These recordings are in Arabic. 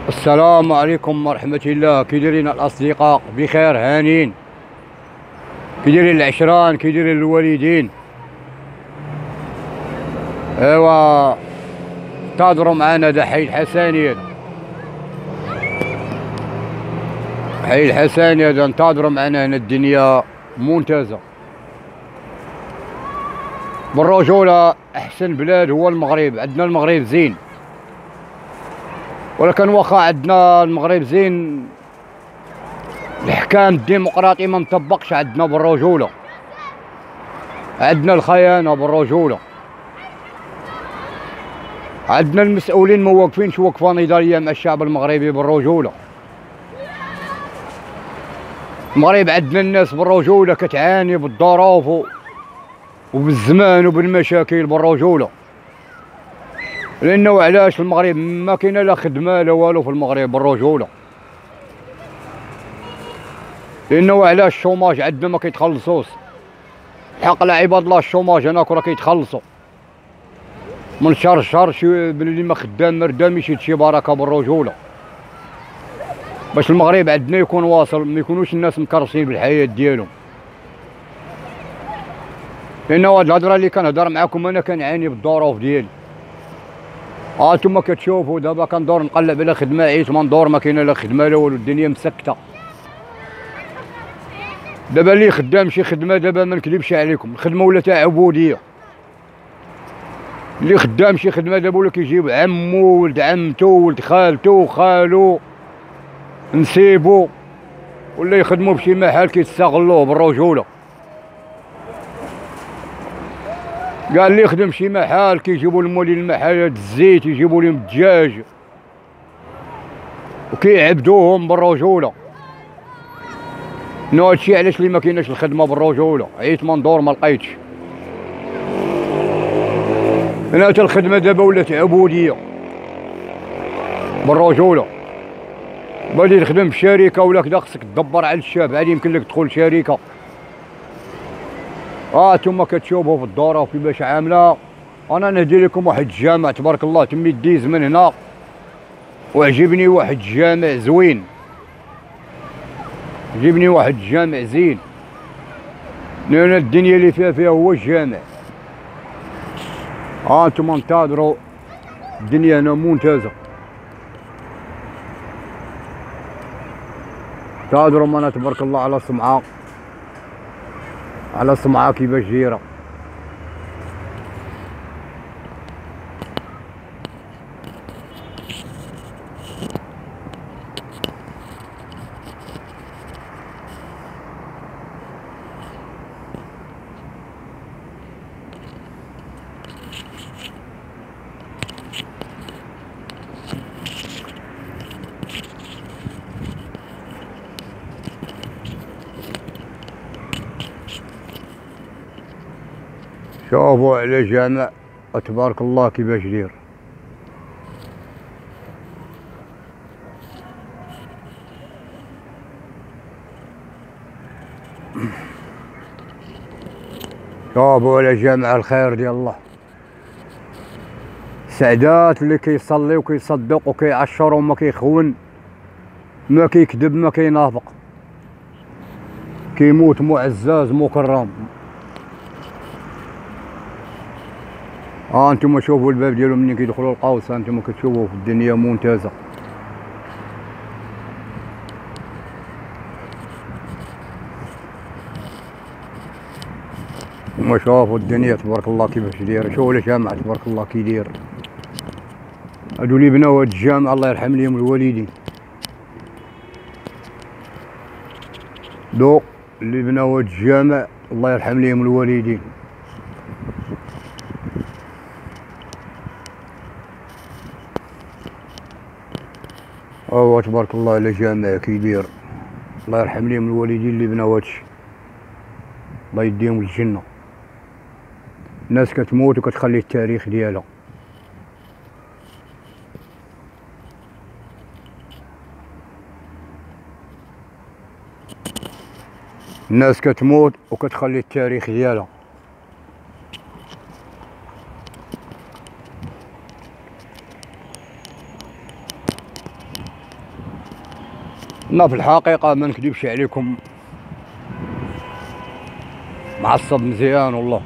السلام عليكم ورحمة الله. كي دايرين الأصدقاء؟ بخير هانين؟ كي دايرين العشران؟ كي دايرين الوالدين؟ ايوا تهضروا معانا. دا حي الحساني، هذا حي الحساني هذا. نتهضروا معانا هنا. الدنيا ممتازة بالرجولة. أحسن بلاد هو المغرب. عندنا المغرب زين، ولكن واخا عندنا المغرب زين، الحكام الديمقراطي ما مطبقش عندنا بالرجولة. عندنا الخيانة بالرجولة. عندنا المسؤولين ما واقفينش وقفة نضالية مع الشعب المغربي بالرجولة. المغرب عندنا الناس بالرجولة كتعاني بالظروف وبالزمان وبالمشاكل بالرجولة. لأنه علاش المغرب ما كاينه لا خدمة لا والو في المغرب بالرجولة. لأنه علاش الشوماج عندنا ما كيتخلصوش. الحق لا عباد الله، الشوماج هناك راه كيتخلصوا من شهر لشهر. شي بلي ما خدام مردام يشد شي بركة بالرجولة. باش المغرب عندنا يكون واصل، ما يكونوش الناس مكرسين بالحياة ديالهم. لأنه هاد الهضرة اللي كنهضر معاكم أنا كنعاني بالظروف ديالي. هانتوما كتشوفوا دابا كندور نقلب على خدمة، عييت ما ندور، ما كاينه لا خدمة لا والو، الدنيا مسكتة. دابا اللي خدام شي خدمة، دابا ما نكذبش عليكم، الخدمة ولات عبودية. اللي خدام شي خدمة دابا ولا كيجيب عمو ولد عمتو ولد خالتو خالو نسيبو، ولا يخدموا بشي محل كيستغلوه بالرجولة. قال اللي يخدم شي محل كيجيبوا لمولين المحلات الزيت، يجيبوا لهم الدجاج وكيعبدوهم بالرجولة. نو هادشي علاش اللي ما كايناش الخدمة بالرجولة. عييت ما ندور ما لقيتش. انا حتى الخدمة دابا ولات عبودية بالرجولة. بغيتي تخدم في شركة ولا كدا خصك تدبر على الشاب، عاد يمكن لك تدخل شركة. نتوما كتشوفوا في الدورة كيفاش عاملة. انا نهدي لكم واحد الجامع تبارك الله تمي ديز من هنا، وعجبني واحد الجامع زوين، عجبني واحد الجامع زين. لأن الدنيا اللي فيها هو الجامع. انتوما انتظروا، الدنيا هنا ممتازة. انتظروا معنا تبارك الله على سمعة، على سمعة كيفاش دايرة. شوفوا على جامع تبارك الله كيفاش داير. شوفوا على جامع الخير ديال الله. سعدات اللي كيصلي وكيصدق وكيعشر وما كيخون، ما كيكذب ما كينافق، كيموت معزز مكرم. انتم شوفوا الباب ديالو منين كيدخلوا القوس. انتم كتشوفوا في الدنيا ممتازة. ما شوفوا الدنيا تبارك الله كيفاش دايره. شوفوا الجامع تبارك الله كي داير. هادو اللي بناو هاد الجامع الله يرحم ليهم الوالدين. دو اللي بناو هاد الجامع الله يرحم ليهم الوالدين. تبارك الله على جامع كي داير. الله يرحم ليهم الوالدين اللي بناو هادشي، الله يديهم الجنة. الناس كتموت وكتخلي التاريخ ديالها. الناس كتموت وكتخلي التاريخ ديالها. انا في الحقيقة ما نكذبش عليكم، معصب مزيان والله.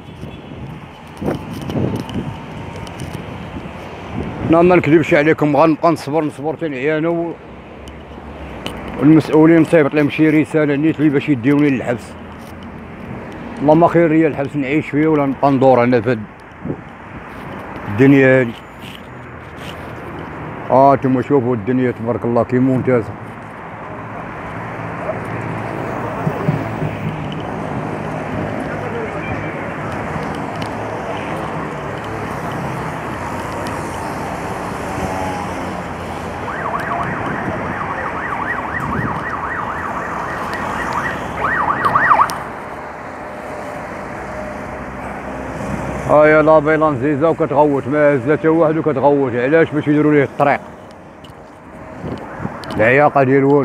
انا ما نكذبش عليكم، غنبقى نصبر تاني انا والمسؤولين صيفط لهم شي رسالة نيت لي باش يديوني للحبس. اللهم خير ليا الحبس نعيش فيه ولا نبقى ندور انا في الدنيا هادي. انتما شوفوا الدنيا تبارك الله كي ممتازة. يا لابيلان زيزة وكتغوت، ما هزا تا واحد وكتغوت. علاش؟ باش يديروا ليه الطريق، العياقة ديال والو.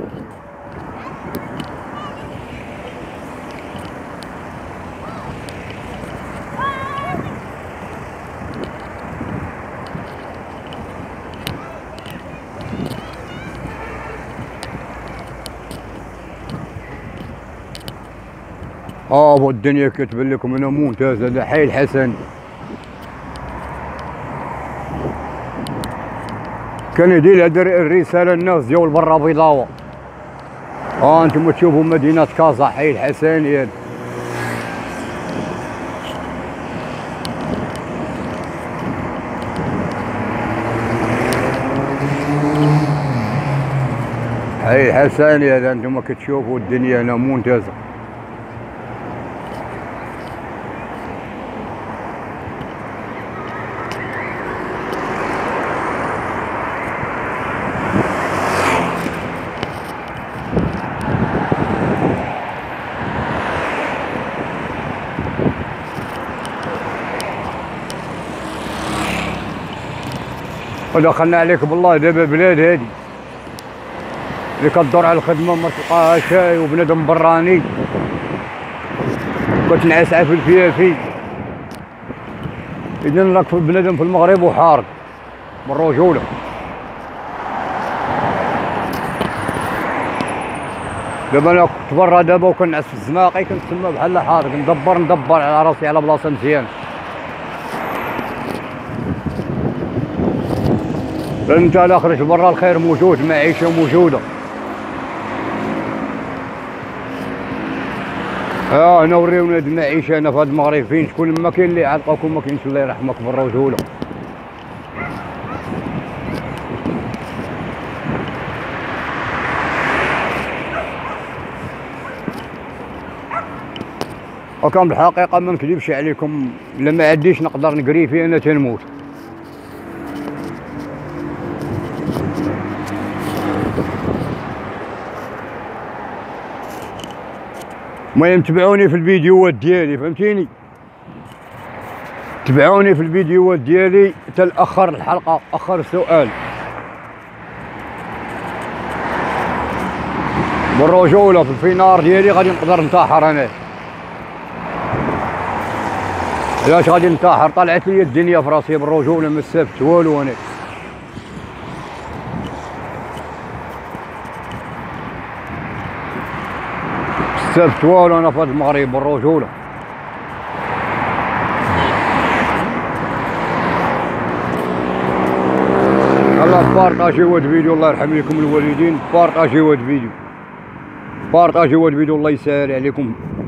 الدنيا كتبان لكم هنا ممتازة. هذا حي الحسن، كان يدير هاد الرسالة الناس ديال برا بيضاوة. انتم تشوفوا مدينة كازا، حي الحسن. حي الحسن هذا انتم كتشوفوا الدنيا هنا ممتازة. ودخلنا عليك بالله دابا بلاد هادي اللي كدور على الخدمة ما تلقاها شاي وبنادم براني كتنعس في الفيافي. إذن راك بنادم في المغرب وحارق بالرجولة. دابا انا كنت برا دابا وكنعس في الزناقي كنتسمى بحال حارق، ندبر على راسي على بلاصة مزيانة. انت لا خرج برا الخير موجود، المعيشة موجودة. هنا وريونا هاد المعيشة هنا في هاد المغرب فين شكون ما كاين اللي يعلقك وما كاينش الله يرحمك بالرجولة. وكان بالحقيقة ما نكذبش عليكم، الا ما عنديش نقدر نقري فيه انا تنموت. المهم تبعوني في الفيديوهات ديالي، فهمتيني؟ تبعوني في الفيديوهات ديالي حتى الاخر الحلقة، اخر السؤال بالرجولة. في الفينار ديالي غادي نقدر ننتحر انا. علاش غادي ننتحر؟ طلعت لي الدنيا في راسي بالرجولة، ما استفدت والو انا. استفدت والو انا في هاد المغرب بالرجولة. يلا بارطاجيو هاد الفيديو، الله يرحم لكم الوالدين. بارطاجيو هاد الفيديو، بارطاجيو هاد الفيديو، الله يسهل عليكم.